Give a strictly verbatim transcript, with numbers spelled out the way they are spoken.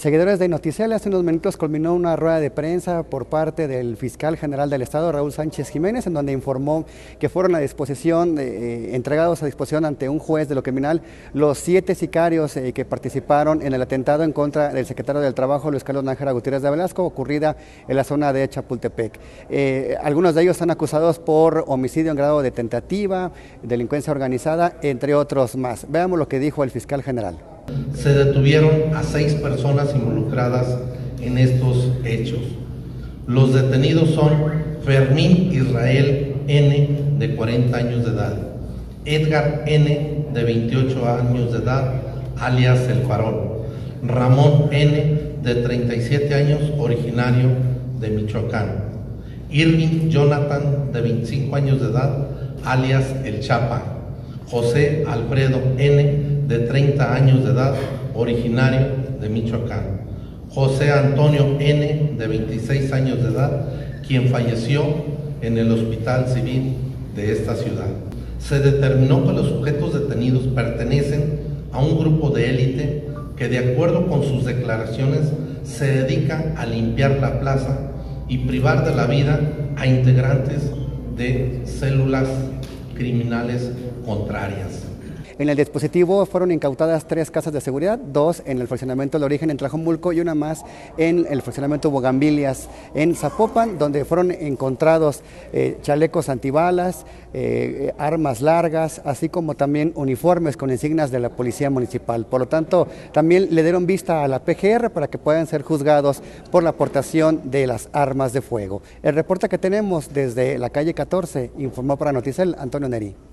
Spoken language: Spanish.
Seguidores de Noticel, hace unos minutos culminó una rueda de prensa por parte del fiscal general del Estado, Raúl Sánchez Jiménez, en donde informó que fueron a disposición, eh, entregados a disposición ante un juez de lo criminal, los siete sicarios eh, que participaron en el atentado en contra del secretario del Trabajo, Luis Carlos Nájera Gutiérrez de Velasco, ocurrida en la zona de Chapultepec. Eh, algunos de ellos están acusados por homicidio en grado de tentativa, delincuencia organizada, entre otros más. Veamos lo que dijo el fiscal general. Se detuvieron a seis personas involucradas en estos hechos. Los detenidos son Fermín Israel N., de cuarenta años de edad, Edgar N., de veintiocho años de edad, alias El Farol, Ramón N., de treinta y siete años, originario de Michoacán, Irving Jonathan, de veinticinco años de edad, alias El Chapa, José Alfredo N., de treinta años de edad, originario de Michoacán, José Antonio N., de veintiséis años de edad, quien falleció en el Hospital Civil de esta ciudad. Se determinó que los sujetos detenidos pertenecen a un grupo de élite que, de acuerdo con sus declaraciones, se dedica a limpiar la plaza y privar de la vida a integrantes de células criminales contrarias. En el dispositivo fueron incautadas tres casas de seguridad, dos en el fraccionamiento del Origen en Tlajomulco y una más en el fraccionamiento Bugambilias en Zapopan, donde fueron encontrados eh, chalecos antibalas, eh, armas largas, así como también uniformes con insignias de la Policía Municipal. Por lo tanto, también le dieron vista a la P G R para que puedan ser juzgados por la aportación de las armas de fuego. El reporte que tenemos desde la calle catorce, informó para Noticel Antonio Neri.